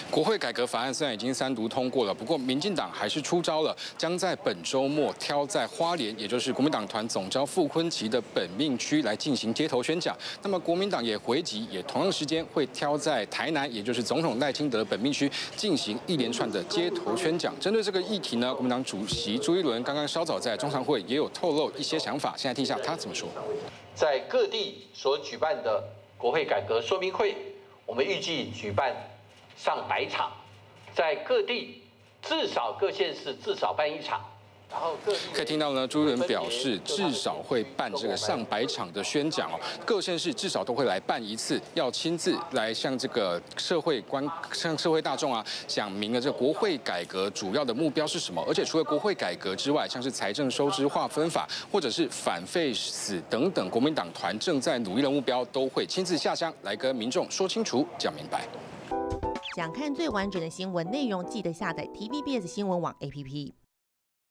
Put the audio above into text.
国会改革法案虽然已经3读通过了，不过民进党还是出招了，将在本周末挑在花莲，也就是国民党团总召傅崐萁的本命区来进行街头宣讲。那么国民党也回击，也同样时间会挑在台南，也就是总统赖清德的本命区进行一连串的街头宣讲。针对这个议题呢，国民党主席朱一伦刚刚稍早在中常会也有透露一些想法，现在听一下他怎么说。 在各地所举办的国会改革说明会，我们预计举办上100场，在各地至少各县市至少办1场。然后可以听到呢，朱一伦表示至少会办这个上100场的宣讲哦，各县市至少都会来办1次，要亲自来向这个向社会大众啊讲明了这个国会改革主要的目标是什么。而且除了国会改革之外，像是财政收支划分法或者是反废死等等，国民党团正在努力的目标，都会亲自下乡来跟民众说清楚、讲明白。 想看最完整的新闻内容，记得下载 TVBS 新闻网 APP。